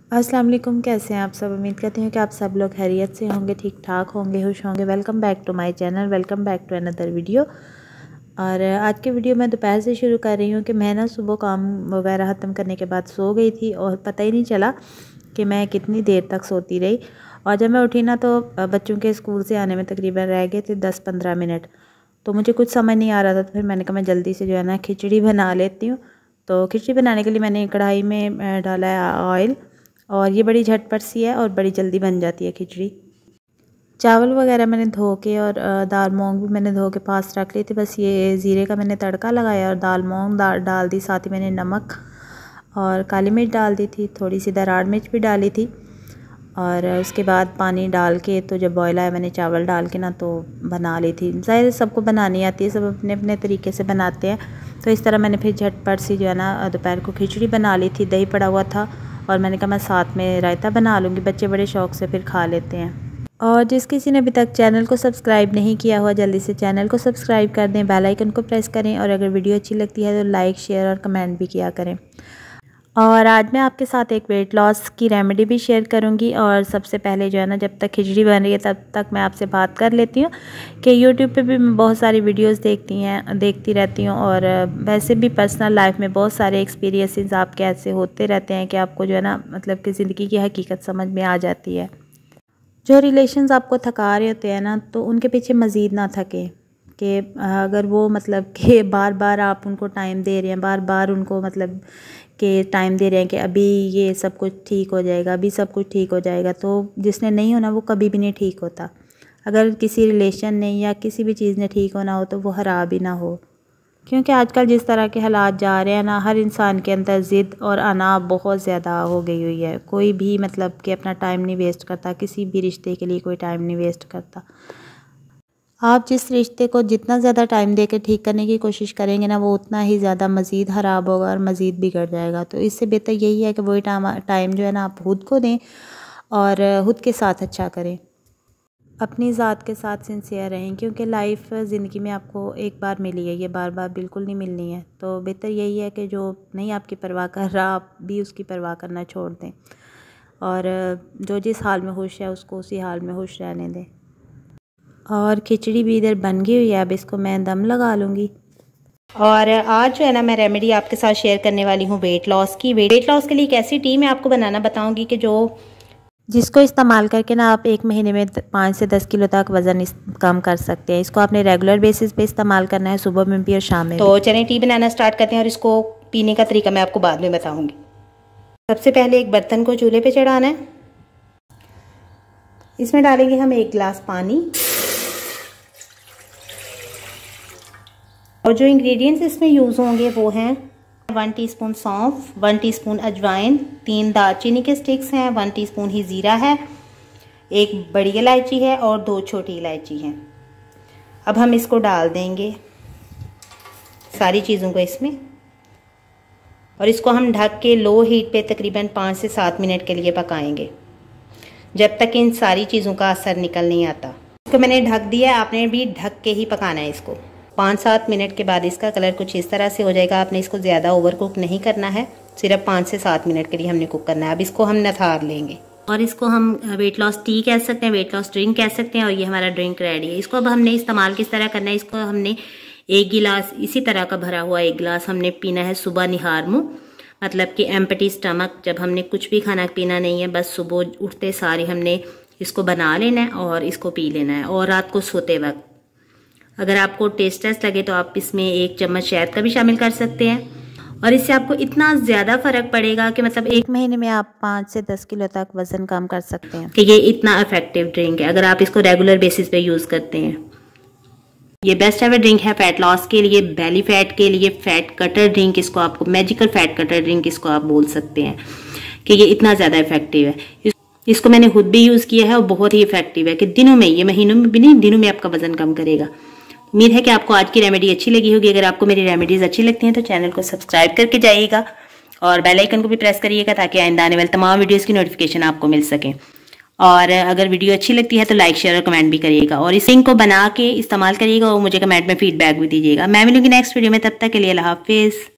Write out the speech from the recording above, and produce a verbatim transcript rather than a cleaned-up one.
अस्सलाम वालेकुम, कैसे हैं आप सब। उम्मीद करती हूँ कि आप सब लोग खैरियत से होंगे, ठीक ठाक होंगे, खुश होंगे। Welcome back to my channel, welcome back to another video. और आज की वीडियो मैं दोपहर से शुरू कर रही हूँ कि मैं ना सुबह काम वगैरह ख़त्म करने के बाद सो गई थी और पता ही नहीं चला कि मैं कितनी देर तक सोती रही। और जब मैं उठी ना तो बच्चों के स्कूल से आने में तकरीबन रह गए थे दस पंद्रह मिनट। तो मुझे कुछ समझ नहीं आ रहा था, तो फिर मैंने कहा मैं जल्दी से जो है ना खिचड़ी बना लेती हूँ। तो खिचड़ी बनाने के लिए मैंने कढ़ाई में डाला है ऑयल, और ये बड़ी झटपट सी है और बड़ी जल्दी बन जाती है खिचड़ी। चावल वगैरह मैंने धो के और दाल मूंग भी मैंने धो के पास रख ली थी। बस ये ज़ीरे का मैंने तड़का लगाया और दाल मूंग दाल डाल दी। साथ ही मैंने नमक और काली मिर्च डाल दी थी, थोड़ी सी दराड़ मिर्च भी डाली थी। और उसके बाद पानी डाल के तो जब बॉयल आया मैंने चावल डाल के ना तो बना ली थी। ज़ाहिर सबको बनानी आती है, सब अपने अपने तरीके से बनाते हैं। तो इस तरह मैंने फिर झटपट सी जो है ना दोपहर को खिचड़ी बना ली थी। दही पड़ा हुआ था और मैंने कहा मैं साथ में रायता बना लूँगी, बच्चे बड़े शौक़ से फिर खा लेते हैं। और जिस किसी ने अभी तक चैनल को सब्सक्राइब नहीं किया हुआ, जल्दी से चैनल को सब्सक्राइब कर दें, बेल आइकन को प्रेस करें, और अगर वीडियो अच्छी लगती है तो लाइक शेयर और कमेंट भी किया करें। और आज मैं आपके साथ एक वेट लॉस की रेमेडी भी शेयर करूंगी। और सबसे पहले जो है ना, जब तक खिचड़ी बन रही है तब तक मैं आपसे बात कर लेती हूँ कि यूट्यूब पे भी मैं बहुत सारी वीडियोस देखती हैं देखती रहती हूँ। और वैसे भी पर्सनल लाइफ में बहुत सारे एक्सपीरियंसेस आपके ऐसे होते रहते हैं कि आपको जो है ना मतलब कि ज़िंदगी की हकीकत समझ में आ जाती है। जो रिलेशंस आपको थका रहे होते हैं ना, तो उनके पीछे मज़ीद ना थके कि अगर वो मतलब कि बार बार आप उनको टाइम दे रहे हैं, बार बार उनको मतलब कि टाइम दे रहे हैं कि अभी ये सब कुछ ठीक हो जाएगा, अभी सब कुछ ठीक हो जाएगा, तो जिसने नहीं होना वो कभी भी नहीं ठीक होता। अगर किसी रिलेशन ने या किसी भी चीज़ ने ठीक होना हो तो वो ख़राब ही ना हो। क्योंकि आजकल जिस तरह के हालात जा रहे हैं ना, हर इंसान के अंदर ज़िद और अना बहुत ज़्यादा हो गई हुई है। कोई भी मतलब कि अपना टाइम नहीं वेस्ट करता, किसी भी रिश्ते के लिए कोई टाइम नहीं वेस्ट करता। आप जिस रिश्ते को जितना ज़्यादा टाइम दे के ठीक करने की कोशिश करेंगे ना, वो उतना ही ज़्यादा मज़ीद ख़राब होगा और मज़ीद बिगड़ जाएगा। तो इससे बेहतर यही है कि वही टाइम टाइम जो है ना आप खुद को दें और खुद के साथ अच्छा करें, अपनी ज़ात के साथ सिंसियर रहें। क्योंकि लाइफ ज़िंदगी में आपको एक बार मिली है, ये बार बार बिल्कुल नहीं मिलनी है। तो बेहतर यही है कि जो नहीं आपकी परवाह कर रहा, आप भी उसकी परवाह करना छोड़ दें, और जो जिस हाल में खुश है उसको उसी हाल में खुश रहने दें। और खिचड़ी भी इधर बन गई हुई है, अब इसको मैं दम लगा लूँगी। और आज जो है ना मैं रेमेडी आपके साथ शेयर करने वाली हूँ वेट लॉस की। वेट लॉस के लिए एक ऐसी टी मैं आपको बनाना बताऊँगी कि जो जिसको इस्तेमाल करके ना आप एक महीने में पाँच से दस किलो तक वज़न कम कर सकते हैं। इसको आपने रेगुलर बेसिस पे इस्तेमाल करना है, सुबह में भी और शाम में। तो चलिए टी बनाना स्टार्ट करते हैं, और इसको पीने का तरीका मैं आपको बाद में बताऊँगी। सबसे पहले एक बर्तन को चूल्हे पर चढ़ाना है। इसमें डालेंगे हम एक गिलास पानी, और जो इंग्रेडिएंट्स इसमें यूज़ होंगे वो हैं वन टीस्पून सौंफ, वन टीस्पून अजवाइन, तीन दालचीनी के स्टिक्स हैं, वन टीस्पून ही ज़ीरा है, एक बड़ी इलायची है और दो छोटी इलायची हैं। अब हम इसको डाल देंगे सारी चीज़ों को इसमें, और इसको हम ढक के लो हीट पे तकरीबन पाँच से सात मिनट के लिए पकाएंगे, जब तक इन सारी चीज़ों का असर निकल नहीं आता। इसको मैंने ढक दिया है, आपने भी ढक के ही पकाना है इसको। पाँच सात मिनट के बाद इसका कलर कुछ इस तरह से हो जाएगा। आपने इसको ज़्यादा ओवर कुक नहीं करना है, सिर्फ पाँच से सात मिनट के लिए हमने कुक करना है। अब इसको हम नथार लेंगे, और इसको हम वेट लॉस टी कह सकते हैं, वेट लॉस ड्रिंक कह सकते हैं, और ये हमारा ड्रिंक रेडी है। इसको अब हमने इस्तेमाल किस तरह करना है, इसको हमने एक गिलास इसी तरह का भरा हुआ एक गिलास हमने पीना है सुबह निहार मुँह, मतलब कि एम्प्टी स्टमक। जब हमने कुछ भी खाना पीना नहीं है, बस सुबह उठते सारे हमने इसको बना लेना है और इसको पी लेना है। और रात को सोते वक्त अगर आपको टेस्ट टेस्ट लगे तो आप इसमें एक चम्मच शहद का भी शामिल कर सकते हैं, और इससे आपको इतना ज़्यादा फ़र्क पड़ेगा कि मतलब एक महीने में आप पाँच से दस किलो तक वज़न कम कर सकते हैं। कि ये इतना इफेक्टिव ड्रिंक है अगर आप इसको रेगुलर बेसिस पे यूज़ करते हैं। ये बेस्ट एवर ड्रिंक है फैट लॉस के लिए, बेली फैट के लिए, फैट कटर ड्रिंक इसको आपको, मैजिकल फैट कटर ड्रिंक इसको आप बोल सकते हैं कि ये इतना ज़्यादा इफेक्टिव है। इस, इसको मैंने खुद भी यूज़ किया है और बहुत ही इफेक्टिव है कि दिनों में, ये महीनों में भी नहीं, दिनों में आपका वज़न कम करेगा। उम्मीद है कि आपको आज की रेमेडी अच्छी लगी होगी। अगर आपको मेरी रेमेडीज अच्छी लगती हैं तो चैनल को सब्सक्राइब करके जाइएगा, और बेल आइकन को भी प्रेस करिएगा ताकि आइंदा आने वाले तमाम वीडियोस की नोटिफिकेशन आपको मिल सके। और अगर वीडियो अच्छी लगती है तो लाइक शेयर और कमेंट भी करिएगा, और इस लिंक को बना के इस्तेमाल करिएगा और मुझे कमेंट में फीडबैक भी दीजिएगा। मैं मिलूंगी नेक्स्ट वीडियो में, तब तक के लिए अल्लाह हाफिज़।